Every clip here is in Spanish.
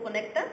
conecta,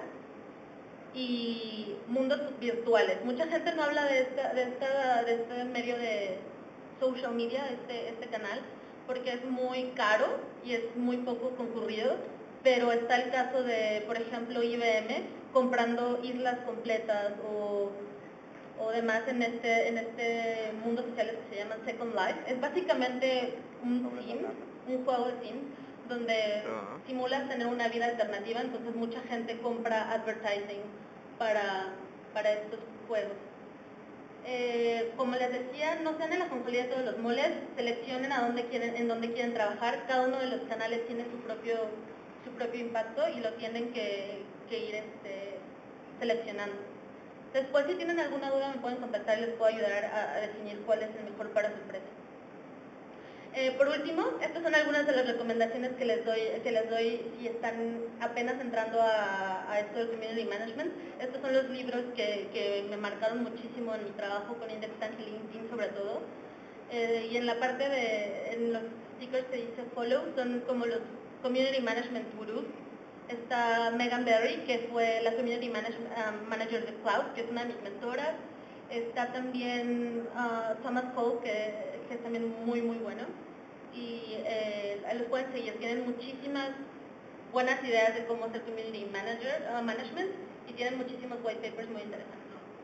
y mundos virtuales. Mucha gente no habla de este medio de social media, este canal, porque es muy caro y es muy poco concurrido, pero está el caso de, por ejemplo, IBM comprando islas completas o demás en este mundo social que se llama Second Life. Es básicamente un juego de Sims, donde simulas tener una vida alternativa, entonces mucha gente compra advertising para estos juegos. Como les decía, no sean el ajonjolí de todos los moles, seleccionen en dónde quieren trabajar. Cada uno de los canales tiene su propio impacto y lo tienen que ir seleccionando. Después, si tienen alguna duda, me pueden contactar y les puedo ayudar a definir cuál es el mejor para su empresa. Por último, estas son algunas de las recomendaciones que les doy si están apenas entrando a esto del Community Management. Estos son los libros que me marcaron muchísimo en mi trabajo con Indextank y LinkedIn sobre todo. Y en la parte en los stickers que dice Follow, son como los Community Management Gurus. Está Megan Berry, que fue la Community Manager de Cloud, que es una de mis mentoras. Está también Thomas Cole, que es también muy, muy bueno. Y los pueden seguir. Tienen muchísimas buenas ideas de cómo hacer Community Management y tienen muchísimos white papers muy interesantes.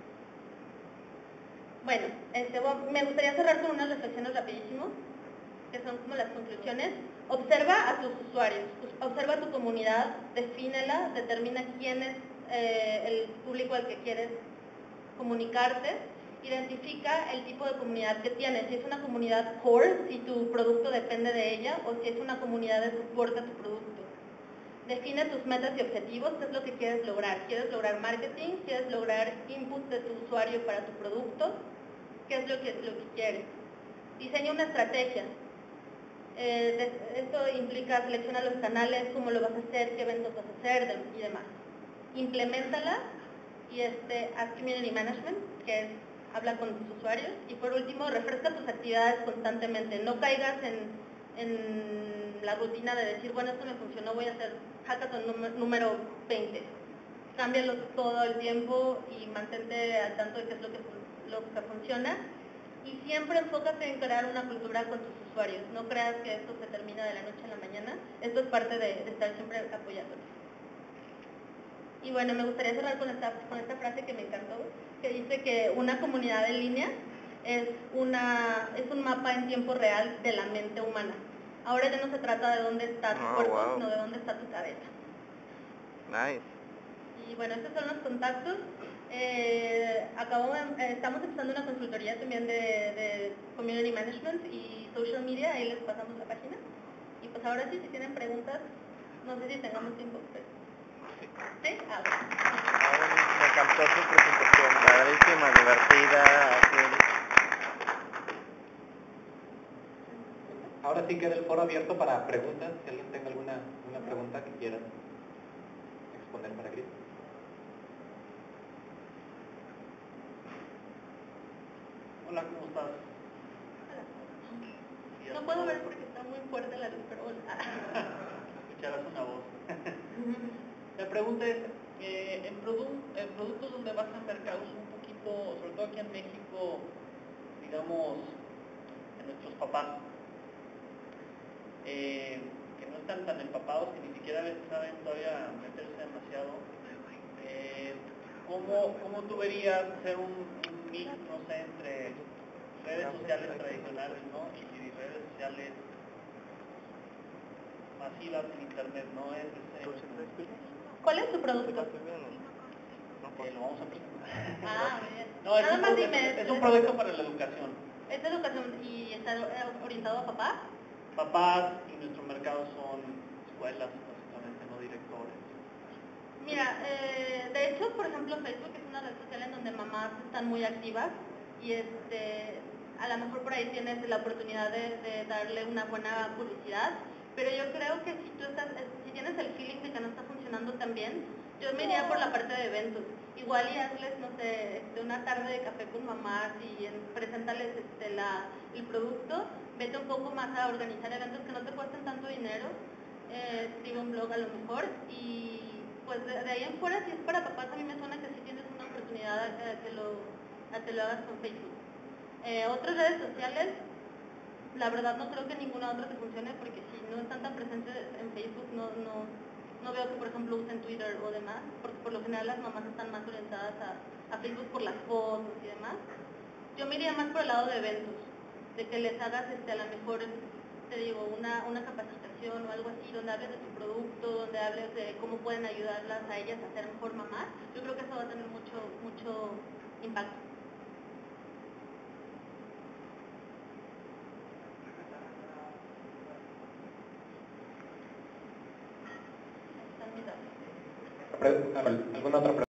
Bueno, me gustaría cerrar con unas reflexiones rapidísimo, que son como las conclusiones. Observa a tus usuarios, observa a tu comunidad, defínela, determina quién es el público al que quieres comunicarte, identifica el tipo de comunidad que tienes, si es una comunidad core, si tu producto depende de ella, o si es una comunidad de soporte a tu producto. Define tus metas y objetivos, qué es lo que quieres lograr. ¿Quieres lograr marketing? ¿Quieres lograr input de tu usuario para tu producto? ¿Qué es lo que quieres? Diseña una estrategia. Esto implica seleccionar los canales, cómo lo vas a hacer, qué eventos vas a hacer y demás. Impleméntala y haz community management, que es habla con tus usuarios. Y por último, refresca tus actividades constantemente. No caigas en la rutina de decir, bueno, esto me funcionó, voy a hacer hackathon número 20. Cámbialo todo el tiempo y mantente al tanto de qué es lo que funciona. Y siempre enfócate en crear una cultura con tus usuarios. No creas que esto se termina de la noche a la mañana. Esto es parte de estar siempre apoyándolos. Y bueno, me gustaría cerrar con esta frase que me encantó, que dice que una comunidad en línea es un mapa en tiempo real de la mente humana. Ahora ya no se trata de dónde está tu cuerpo, sino de dónde está tu cabeza. Nice. Y bueno, estos son los contactos. Estamos empezando una consultoría también de Community Management y Social Media, ahí les pasamos la página. Y pues ahora sí, si tienen preguntas, no sé si tengamos tiempo. ¿Sí? Me encantó su presentación, padrísima, divertida. Ahora sí queda el foro abierto para preguntas, si alguien tenga alguna pregunta que quiera exponer para Cris. Hola, ¿cómo estás? Hola. No puedo ver porque está muy fuerte la luz, pero hola. Escucharás una voz. La pregunta es, en productos donde vas a mercados un poquito, sobre todo aquí en México, digamos, en nuestros papás, que no están tan empapados, que ni siquiera saben todavía meterse demasiado, ¿cómo tú verías hacer un mix, no sé, entre redes sociales tradicionales, ¿no? Y redes sociales masivas en internet, ¿no? ¿Cuál es tu producto? Lo vamos a presentar. Bien. No, es un producto para la educación. ¿Es educación y está orientado a papás? Papás, y nuestro mercado son escuelas, básicamente, no directores. Mira, de hecho, por ejemplo, Facebook es una red social en donde mamás están muy activas y a lo mejor por ahí tienes la oportunidad de darle una buena publicidad, pero yo creo que si tienes el feeling de que no está funcionando tan bien, yo me iría por la parte de eventos. Igual y hazles, no sé, una tarde de café con mamás y preséntales el producto, vete un poco más a organizar eventos que no te cuesten tanto dinero, escribe un blog a lo mejor y pues de ahí en fuera, si es para papás, a mí me suena que sí tienes una oportunidad a que lo hagas con Facebook. Otras redes sociales, la verdad no creo que ninguna otra te funcione, porque si no están tan presentes en Facebook, no veo que, por ejemplo, usen Twitter o demás, porque por lo general las mamás están más orientadas a Facebook por las fotos y demás. Yo me iría más por el lado de eventos, de que les hagas a lo mejor, te digo, una capacitación o algo así, donde hables de tu producto, donde hables de cómo pueden ayudarlas a ellas a ser mejor mamás. Yo creo que eso va a tener mucho impacto. Están mis datos. ¿Alguna otra pregunta?